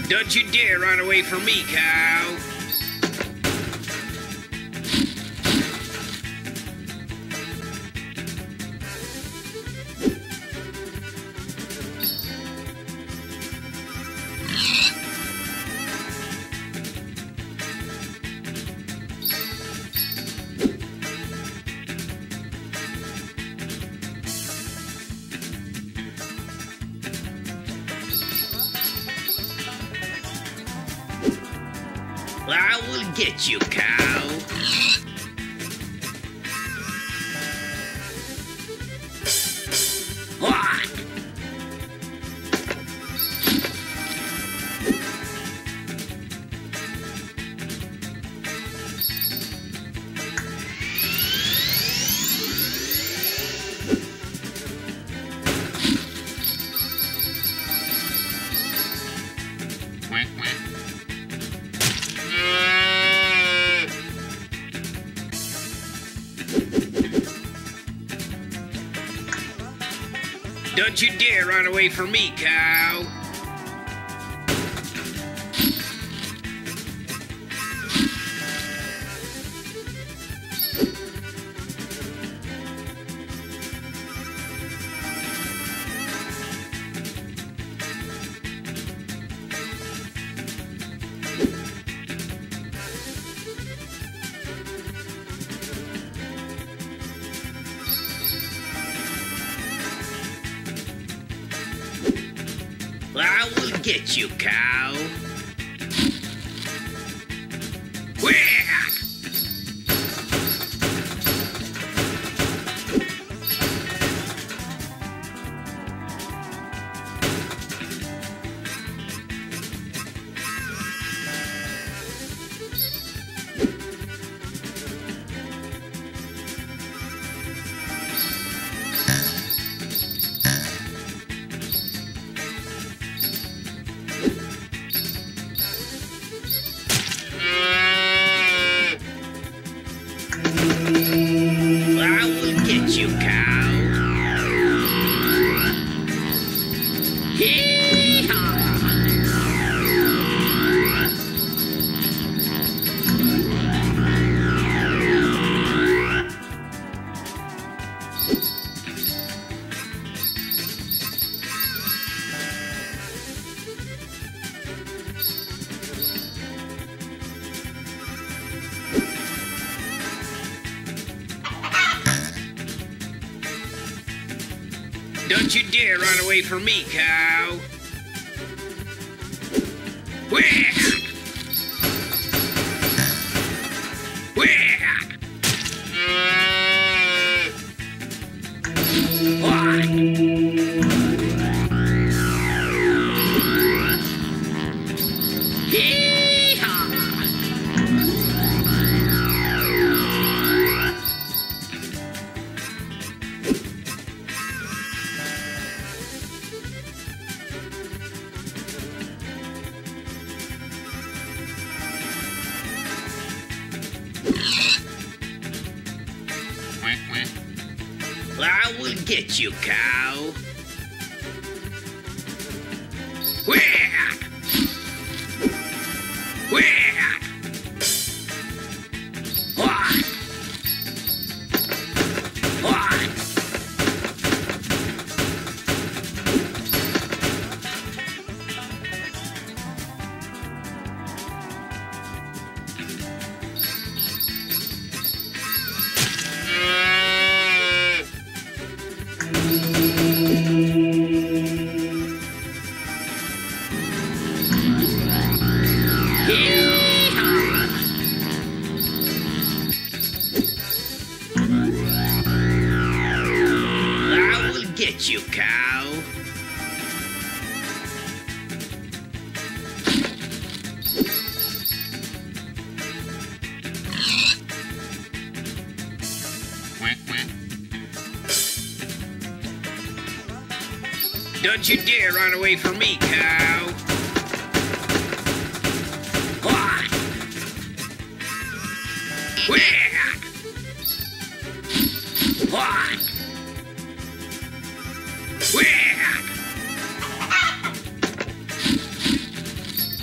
Don't you dare run away from me, cow. I will get you, cow. What? Don't you dare run away from me, cow. I will get you, cow. Whack! I will get you, cow. Hee-haw! Don't you dare run away from me, cow. Whack! Whack! What? Hee-haw! I will get you, cow. Whack! Whack! What? What? I will get you, cow. Don't you dare run away from me, cow. What? Whack! What? Whack!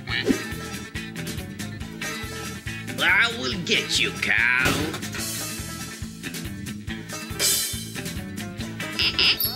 I will get you, cow.